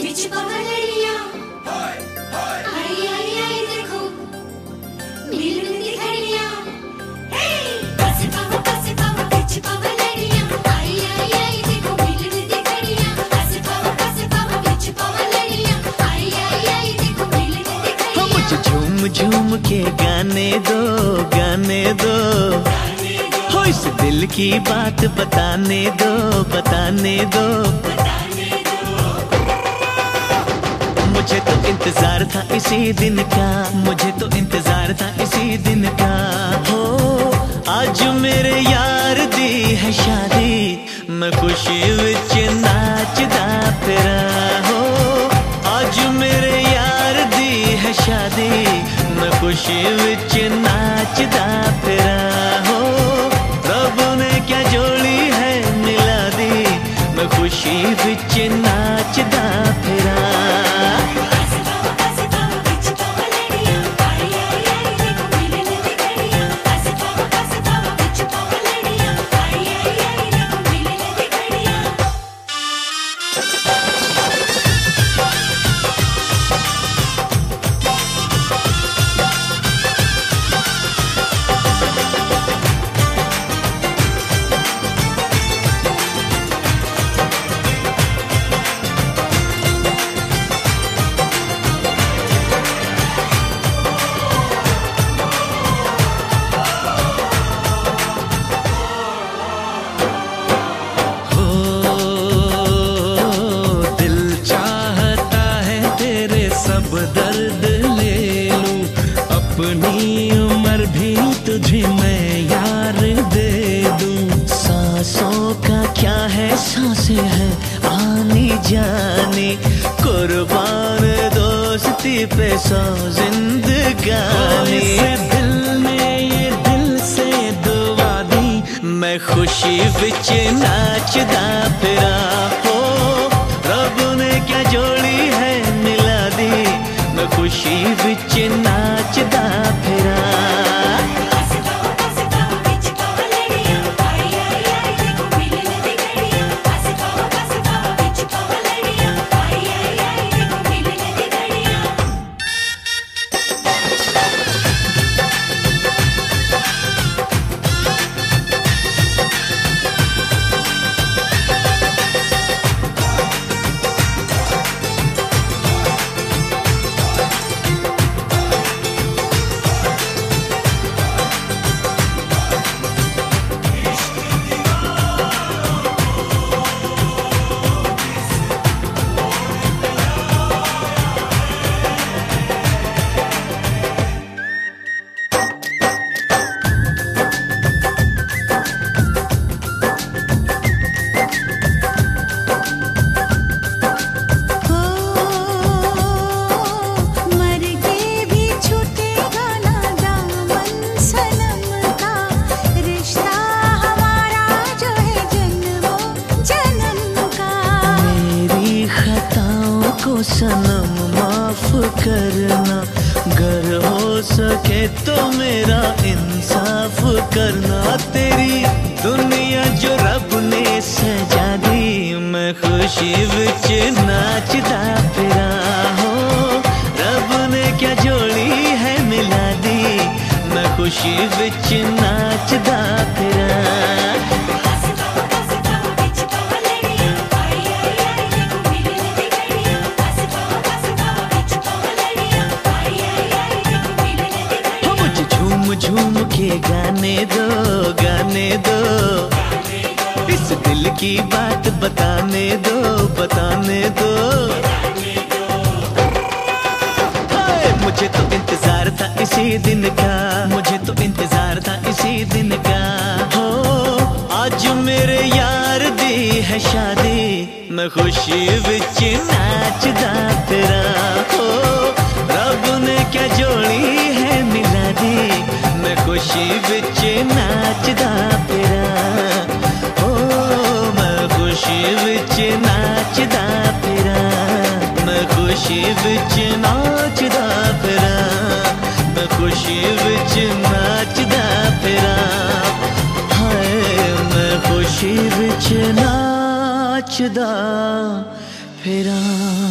बिच पवलड़िया आई आई आई देखो मिलन दी घड़िया पासे पावा बिच पवलड़िया आई आई आई देखो मिलन दी घड़िया पासे पावा बिच पवलड़िया आई आई आई देखो मिलन दी घड़िया मुझे झूम झूम के गाने दो हो इस दिल की बात बताने दो मुझे तो इंतजार था इसी दिन का हो आज मेरे यार दी है शादी मैं खुशी विच नाचदा फिरा हो आज मेरे यार दी है शादी मैं खुशी विच नाचदा फिरा हो रब ने क्या जोड़ी है मिला दी मैं खुशी विच नाचदा फिरा दर्द ले लूं अपनी उम्र भी तुझे मैं यार दे दूं सांसों का क्या है सांसें हैं आने जाने कुर्बान दोस्ती पे सौ जिंदगानी दिल ने ये दिल से दुआ दी मैं खुशी विच नाचदा फिरा हो रब ने क्या जोड़ी है मिला दी मैं खुशी विच नाचदा फिरा सनम माफ करना गर हो सके तो मेरा इंसाफ करना तेरी दुनिया जो रब ने सजा दी मैं खुशी विच नाचदा फिरा हो रब ने क्या जोड़ी है मिला दी मैं खुशी विच नाचदा फिरा झूम के गाने दो इस दिल की बात बताने दो मुझे तो इंतजार था इसी दिन का हो आज मेरे यार दी है शादी मैं खुशी विच नाचदा फिरा हो रब ने क्या जोड़ी है मिला दी मैं खुशी विच नाचदा फिरा हो मैं खुशी विच नाचदा फिरा मैं खुशी विच नाचदा फिरा मैं खुशी विच नाचदा फिरा हाय मैं खुशी विच नाचदा फिरा।